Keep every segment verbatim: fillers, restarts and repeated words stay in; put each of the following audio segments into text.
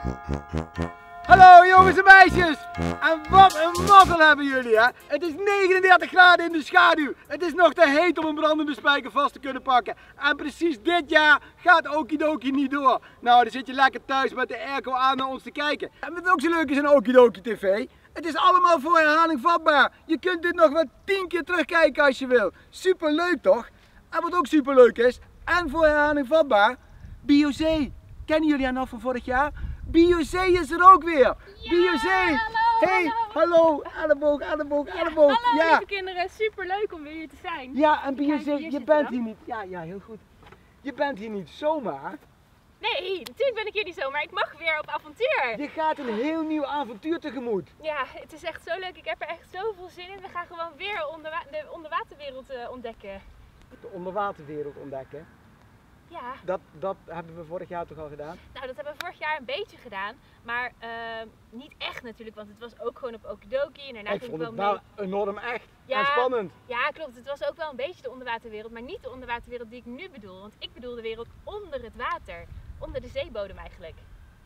Hallo jongens en meisjes! En wat een mazzel hebben jullie, hè? Het is negenendertig graden in de schaduw. Het is nog te heet om een brandende spijker vast te kunnen pakken. En precies dit jaar gaat Okidoki niet door. Nou, dan zit je lekker thuis met de airco aan naar ons te kijken. En wat ook zo leuk is aan Okidoki T V, het is allemaal voor herhaling vatbaar. Je kunt dit nog wel tien keer terugkijken als je wil. Super leuk toch? En wat ook super leuk is, en voor herhaling vatbaar, Biozee. Kennen jullie haar nog van vorig jaar? Biozee is er ook weer! Ja, Biozee! Hey, hallo! Elleboog, elleboog, ja, elleboog! Hallo ja. lieve kinderen, super leuk om weer hier te zijn. Ja, en Biozee, hier je zitten bent dan. hier niet. Ja, ja, heel goed. Je bent hier niet zomaar. Nee, natuurlijk ben ik hier niet zo, maar ik mag weer op avontuur. Je gaat een heel nieuw avontuur tegemoet. Ja, het is echt zo leuk. Ik heb er echt zoveel zin in. We gaan gewoon weer onderwa de onderwaterwereld uh, ontdekken. De onderwaterwereld ontdekken. Ja. Dat, dat hebben we vorig jaar toch al gedaan? Nou, dat hebben we vorig jaar een beetje gedaan, maar uh, niet echt natuurlijk, want het was ook gewoon op Okidoki en daarna Ik ging vond ik het wel wel mee. enorm echt Ja, en spannend. Ja, klopt. Het was ook wel een beetje de onderwaterwereld, maar niet de onderwaterwereld die ik nu bedoel. Want ik bedoel de wereld onder het water, onder de zeebodem eigenlijk.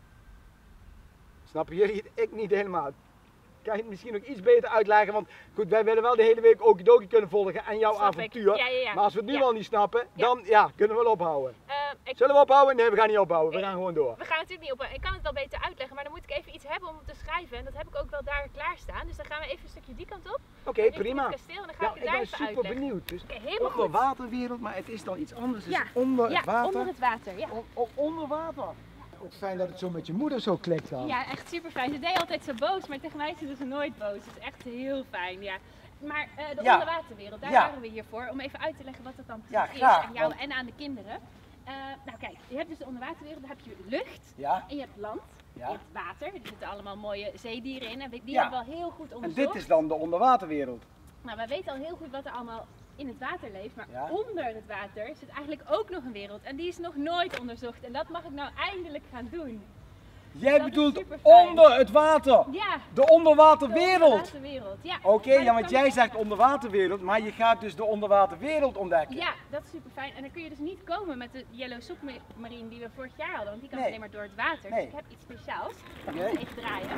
Snappen jullie het? Ik niet helemaal. Kan je het misschien nog iets beter uitleggen? Want goed, wij willen wel de hele week Okidoki kunnen volgen en jouw Snap ik. avontuur. Ja, ja, ja. Maar als we het nu Ja. al niet snappen, Ja. dan ja, kunnen we wel ophouden. Uh, ik... Zullen we ophouden? Nee, we gaan niet ophouden. We Ik- gaan gewoon door. We gaan natuurlijk niet op. Ik kan het wel beter uitleggen, maar dan moet ik even iets hebben om te schrijven. En dat heb ik ook wel daar klaarstaan. Dus dan gaan we even een stukje die kant op. Oké, richting prima. het kasteel en dan ga Ja, ik het ik daar ben even super uitleggen. benieuwd. Dus Oké, helemaal goed. onderwaterwereld, maar het is dan iets anders. Dus Ja, onder ja, het water. onder het water. Ja. O- o- onder water. Ook fijn dat het zo met je moeder zo klikt dan. Ja, echt super fijn. Ze deed altijd zo boos, maar tegen mij is ze nooit boos. Het is echt heel fijn. Ja. Maar uh, de Ja. onderwaterwereld, daar Ja. waren we hier voor. Om even uit te leggen wat het dan Ja, precies graag, is aan jou want- en aan de kinderen. Uh, nou kijk, je hebt dus de onderwaterwereld, daar heb je lucht Ja? en je hebt land. Ja. Je hebt water, er zitten allemaal mooie zeedieren in en die Ja. hebben we al heel goed En onderzocht. dit is dan de onderwaterwereld. Nou, wij weten al heel goed wat er allemaal in het water leeft, maar Ja. onder het water zit eigenlijk ook nog een wereld en die is nog nooit onderzocht en dat mag ik nou eindelijk gaan doen. Jij Dat is bedoelt superfijn. onder het water. Ja, De onderwaterwereld. de onderwaterwereld. Ja. Oké, Maar ja, dat want kan jij ik- zegt onderwaterwereld, maar je gaat dus de onderwaterwereld ontdekken. Ja, dat is super fijn. En dan kun je dus niet komen met de Yellow Submarine die we vorig jaar hadden, want die kan Nee. alleen maar door het water. Nee. Dus ik heb iets speciaals. Ik Oké. ga het even draaien.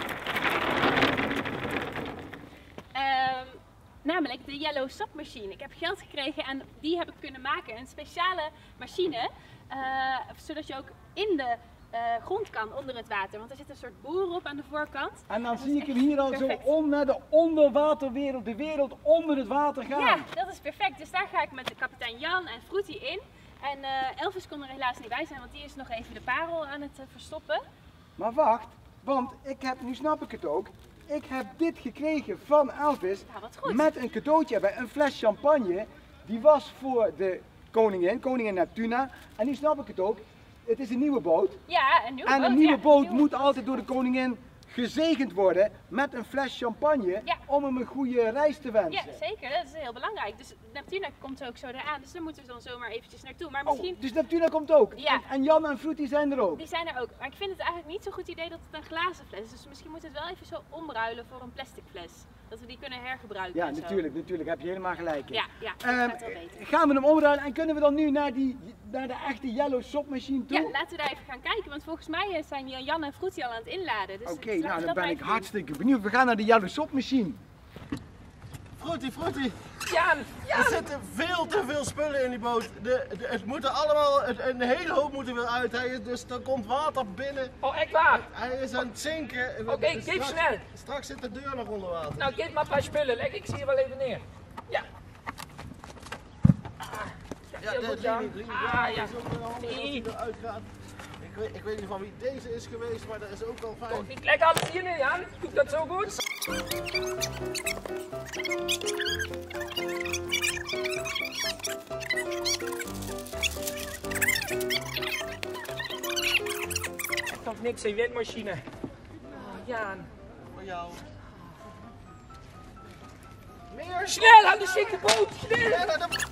Ehm, namelijk de Yellow Submachine. Ik heb geld gekregen en die heb ik kunnen maken. Een speciale machine, eh, zodat je ook in de eh, grond kan onder het water. Want er zit een soort boor op aan de voorkant. En dan dat zie is ik hem echt hier al zo perfect. om naar de onderwaterwereld, de wereld onder het water gaan. Ja, dat is perfect. Dus daar ga ik met de kapitein Jan en Fruity in. En eh, Elvis kon er helaas niet bij zijn, want die is nog even de parel aan het eh, verstoppen. Maar wacht, want ik heb, nu snap ik het ook, ik heb dit gekregen van Elvis Nou, wat goed. met een cadeautje erbij, een fles champagne. Die was voor de koningin, koningin Neptuna. En nu snap ik het ook, het is een nieuwe boot. Ja, een nieuwe En boot. een nieuwe ja, boot nieuwe moet boot. altijd door de koningin gezegend worden met een fles champagne Ja. om hem een goede reis te wensen. Ja, zeker. Dat is heel belangrijk. Dus Neptuna komt ook zo eraan, dus daar moeten we dan zomaar eventjes naartoe. Maar Oh, misschien, dus Neptuna komt ook. Ja. En, en Jan en Fruity zijn er ook. die zijn er ook. Maar ik vind het eigenlijk niet zo'n goed idee dat het een glazen fles is. Dus misschien moeten we het wel even zo omruilen voor een plastic fles. Dat we die kunnen hergebruiken Ja, en zo. natuurlijk, natuurlijk, heb je helemaal gelijk in. Ja, ja, dat Ehm, gaat wel beter. gaan we hem omruilen en kunnen we dan nu naar, die, naar de echte Yellow Submachine toe? Ja, laten we daar even gaan kijken, want volgens mij eh, zijn Jan en Fruity al aan het inladen. Dus Oké, laten we nou dat dan ben maar ik even doen. hartstikke benieuwd. We gaan naar de Yellow Submachine. Fruity, Fruity, Jan, er Jan! zitten veel te veel spullen in die boot. De, de, het moet er allemaal, het, een hele hoop moet er weer uit. Hij is, dus er komt water binnen. Oh, echt waar? Hij is aan het zinken. Oké, geef Straks- snel. Straks zit de deur nog onder water. Nou, geef maar een paar spullen. Leg ik zie je wel even neer. Ja. ja, heel dit goed, Jan. Lini, Lini, Ah, ja, ja. is ook wel handig als hij eruit gaat. Ik weet, ik weet niet van wie deze is geweest, maar dat is ook wel fijn. Ik leg alles hier neer, Jan. Doe ik dat zo goed? Nog niks in windmachine. Oh, Jan. Voor jou. Meer? Snel aan de zieke boot, snel! Ja, dat-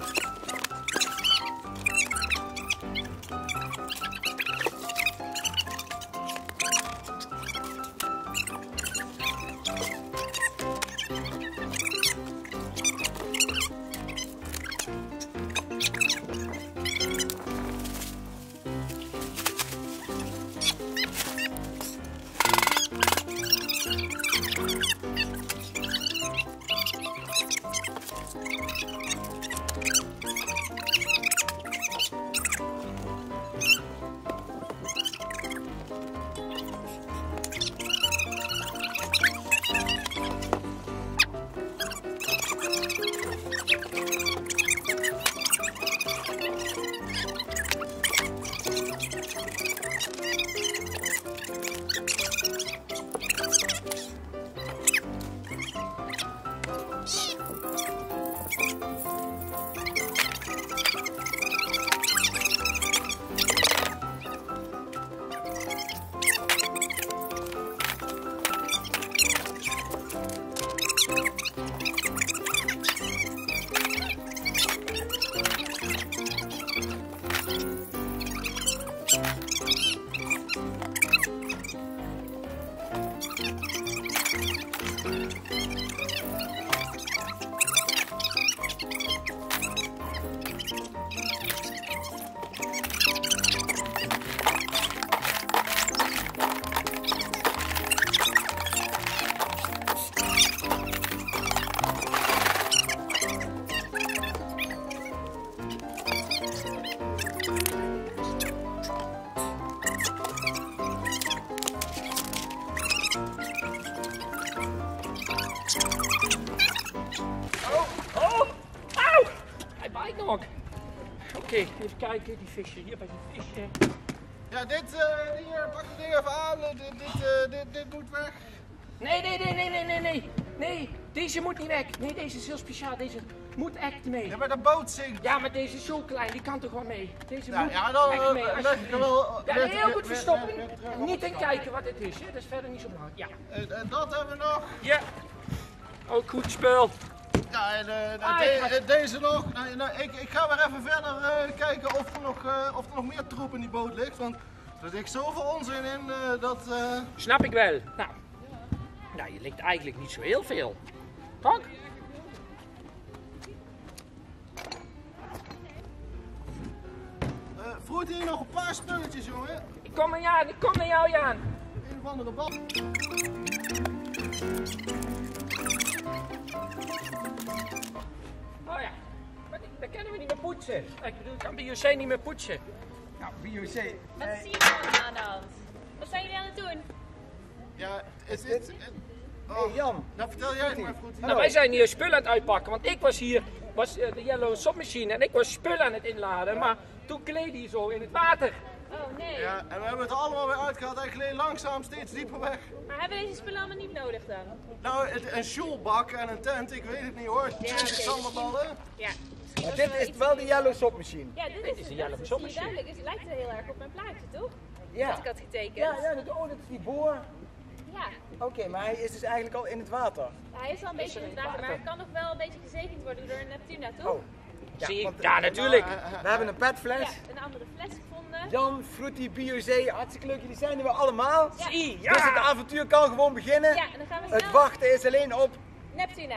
gelijk nog. Oké, okay, even kijken, die visje, hier bij die visje. Ja, dit, uh, hier, pak het ding even aan, dit, dit, uh, dit, dit moet weg. Nee, nee, nee, nee, nee, nee, nee, nee, deze moet niet weg. Nee, deze is heel speciaal, deze moet echt mee. Ja, maar de boot zinkt. Ja, maar deze is zo klein, die kan toch wel mee. Deze ja, moet ja, dan, echt mee, uh, alsjeblieft. wel, Ja, met, heel goed met, verstoppen. met, met, met, Niet in kijken wat het is, hè. Dat is verder niet zo belangrijk. Ja. En, en dat hebben we nog. Ja, ook goed spul. Ja, en uh, de, Ah, de, ja. de, deze nog. Nou, nou, ik, ik ga weer even verder uh, kijken of er, nog, uh, of er nog meer troep in die boot ligt. Want er ligt zoveel onzin in uh, dat... Uh... Snap ik wel. Nou, nou, je ligt eigenlijk niet zo heel veel. Toch? Uh, vroeg hier nog een paar spulletjes, jongen. Ik kom naar jou, ik kom naar jou, Jaan. Een of andere bal. Oh ja, maar die, dat kunnen we niet meer poetsen. Ik bedoel, ik kan bij José niet meer poetsen. Nou, B O C. Wat zie je nou aan de hand? Wat zijn jullie aan het doen? Ja, is dit... Uh, Hé hey, Jan. Nou, vertel jij het maar, Vroet. Nou, wij zijn hier spullen aan het uitpakken, want ik was hier, was uh, de Yellow Submachine en ik was spullen aan het inladen, maar toen gleed hij zo in het water. Oh nee. Ja, en we hebben het allemaal weer uitgehaald. Hij gleed langzaam steeds dieper weg. Maar hebben we deze spullen allemaal niet nodig dan? Nou, het, een sjoelbak en een tent, ik weet het niet hoor. twintig zandenballen. Ja. Maar dit is wel de Yellow Sock Machine. Ja, dit Dit is een Yellow Submachine. duidelijk. Dus het lijkt heel erg op mijn plaatje, toch? Ja. Dat ik had getekend. Ja, ja, dat, oh, dat is die boor. Ja. Oké, okay, maar hij is dus eigenlijk al in het water. Hij is al een beetje in het water, maar hij kan nog wel een beetje gezegend worden door Neptuna, toch? Oh. Ja, Zie je? want, Ja, natuurlijk. we hebben een petfles. Ja, een andere fles gevonden. Jan, Fruity, B O C, hartstikke leuk. Jullie zijn er weer allemaal. Ja. Zie, Dus het ja. avontuur kan gewoon beginnen. Ja, en dan gaan we Het snel. wachten is alleen op... Neptuna.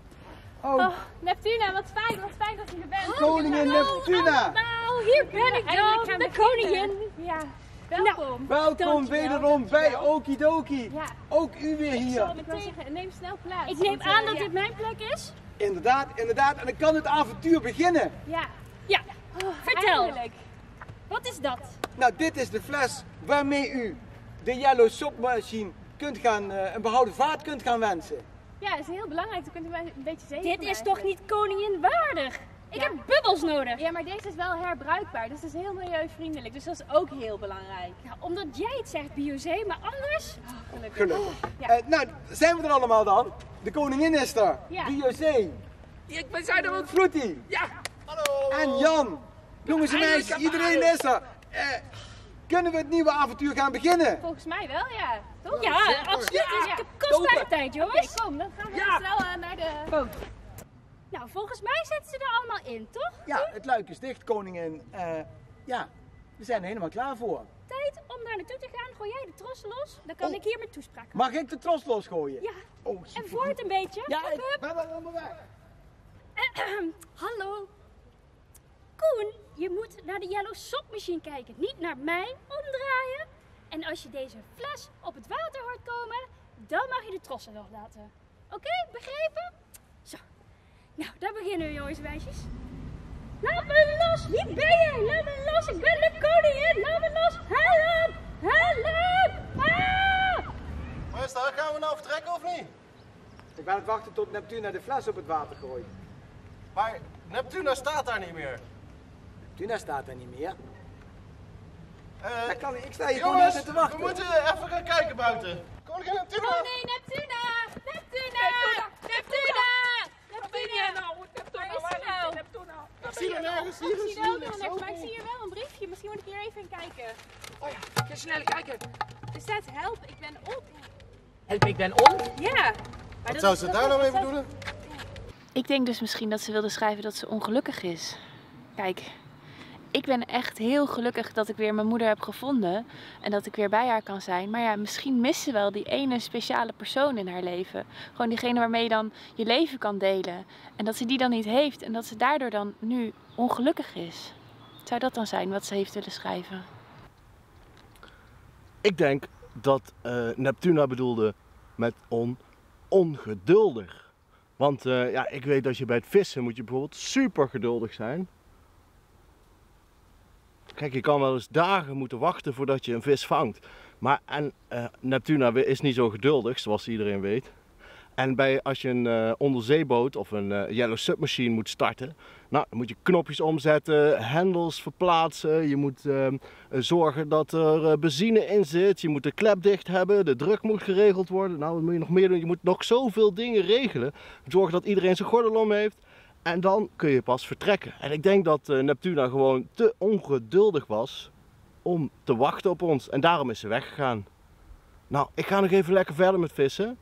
Oh, Oh, Neptuna, wat fijn, wat fijn dat je er bent. koningin Neptuna. Nou, hier ben ik dan, de koningin. Ja, welkom. Welkom wederom bij Okidoki. Ja. Ook u weer Ik hier. zal meteen zeggen, neem snel plaats. Ik neem want, aan eh, dat ja. dit mijn plek is. Inderdaad, inderdaad. En dan kan het avontuur beginnen. Ja, Ja, vertel. eindelijk. Wat is dat? Nou, dit is de fles waarmee u de Yellow Sock Machine kunt gaan, uh, een behouden vaart kunt gaan wensen. Ja, dat is heel belangrijk. Dan kunt u een beetje zeker Dit is toch niet koningin waardig? Ik heb bubbels nodig. Ja, maar deze is wel herbruikbaar, dus het is heel milieuvriendelijk. Dus dat is ook heel belangrijk. Ja, omdat jij het zegt, B O C, maar anders? Gelukkig. Gelukkig. Ja. Eh, nou, zijn we er allemaal dan? De koningin is er. Ja. B O C, Ik, we zijn er ook. Fruity Ja. Hallo. en Jan. Jongens en Eindelijk meisjes, hebben we iedereen is er. Eh, kunnen we het nieuwe avontuur gaan beginnen? Volgens mij wel, ja. Toch? Ja, absoluut. Ja, Het ja. kost Kopen. maar tijd, Oké, jongens. kom, dan gaan we Ja. snel uh, naar de boot. Nou, volgens mij zetten ze er allemaal in, toch? Ja, het luik is dicht, koningin. Eh, ja, we zijn er helemaal klaar voor. Tijd om daar naartoe te gaan. Gooi jij de tros los, dan kan Oh. ik hier mijn toespraak houden. Mag ik de tros losgooien? Ja, Oh, en super. voort een beetje. Ja, Hup, ik hup. ben wel onderweg. Hallo. Koen, je moet naar de Yellow Sock Machine kijken. Niet naar mij, omdraaien. En als je deze fles op het water hoort komen, dan mag je de trossen loslaten. Oké, begrepen? Zo. Nou, daar beginnen we, jongens en meisjes. Laat me los! Wie ben je? Laat me los! Ik ben de koningin! Laat me los! Help! Help! Ah! Waar is dat? Gaan we nou vertrekken of niet? Ik ben aan het wachten tot Neptuna de fles op het water gooit. Maar Neptuna staat daar niet meer. Neptuna staat er niet meer. Uh, Dat kan niet. Ik sta hier gewoon jongens, altijd te wachten. we moeten even gaan kijken buiten. Koningin Neptuna! Oh nee, Neptuna! Neptuna! Neptuna! Neptuna! Nou, Neptuna, Waar is waar hij nou? Neptuna? Ik zie er nergens, hier Ik is zie er ook hier nog ligt niks, zo maar ik vol. zie hier wel een briefje. Misschien moet ik hier even in kijken. Oh ja, ga snel kijken. Er staat help, ik ben op. Help, ik ben on. Ja. Wat zou ze daar nou mee bedoelen? Ik denk dus misschien dat ze wilde schrijven dat ze ongelukkig is. Kijk, ik ben echt heel gelukkig dat ik weer mijn moeder heb gevonden en dat ik weer bij haar kan zijn. Maar ja, misschien mist ze wel die ene speciale persoon in haar leven. Gewoon diegene waarmee je dan je leven kan delen. En dat ze die dan niet heeft en dat ze daardoor dan nu ongelukkig is. Zou dat dan zijn wat ze heeft willen schrijven? Ik denk dat uh, Neptuna bedoelde met on, ongeduldig. Want uh, ja, ik weet dat je bij het vissen moet je bijvoorbeeld super geduldig zijn. Kijk, je kan wel eens dagen moeten wachten voordat je een vis vangt. Maar en, uh, Neptuna is niet zo geduldig, zoals iedereen weet. En bij, als je een uh, onderzeeboot of een uh, Yellow Submarine moet starten, nou, dan moet je knopjes omzetten, hendels verplaatsen. Je moet uh, zorgen dat er uh, benzine in zit. Je moet de klep dicht hebben, de druk moet geregeld worden. Nou, wat moet je nog meer doen? Je moet nog zoveel dingen regelen. Zorgen dat iedereen zijn gordel om heeft. En dan kun je pas vertrekken. En ik denk dat uh, Neptuna gewoon te ongeduldig was om te wachten op ons. En daarom is ze weggegaan. Nou, ik ga nog even lekker verder met vissen.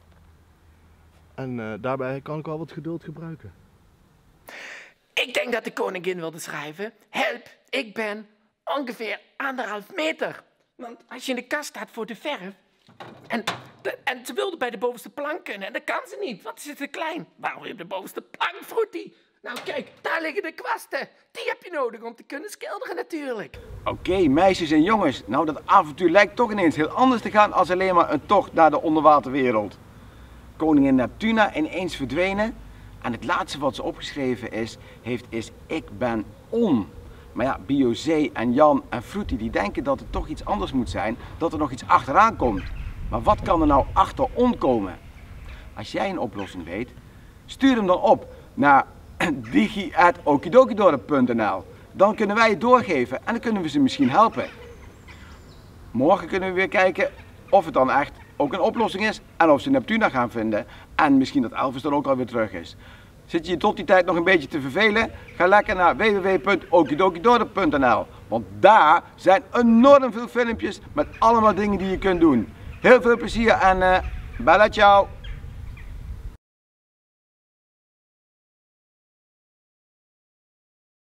En uh, daarbij kan ik al wat geduld gebruiken. Ik denk dat de koningin wilde schrijven: help, ik ben ongeveer anderhalf meter. Want als je in de kast staat voor de verf. En, de, en ze wilde bij de bovenste plank kunnen. En dat kan ze niet, want ze is te klein. Waarom op de bovenste plank, Fruity? Nou kijk, daar liggen de kwasten. Die heb je nodig om te kunnen schilderen natuurlijk. Oké, okay, meisjes en jongens. Nou, dat avontuur lijkt toch ineens heel anders te gaan als alleen maar een tocht naar de onderwaterwereld. Koningin Neptuna ineens verdwenen. En het laatste wat ze opgeschreven is, heeft, is ik ben on. Maar ja, Biozee en Jan en Fruity die denken dat het toch iets anders moet zijn, dat er nog iets achteraan komt. Maar wat kan er nou achter on komen? Als jij een oplossing weet, stuur hem dan op naar digi at okidokidorp punt n l. Dan kunnen wij het doorgeven en dan kunnen we ze misschien helpen. Morgen kunnen we weer kijken of het dan echt ook een oplossing is en of ze Neptuna gaan vinden en misschien dat Elvis dan ook alweer terug is. Zit je je tot die tijd nog een beetje te vervelen? Ga lekker naar w w w punt okidokidorp punt n l, want daar zijn enorm veel filmpjes met allemaal dingen die je kunt doen. Heel veel plezier en uh, bella ciao!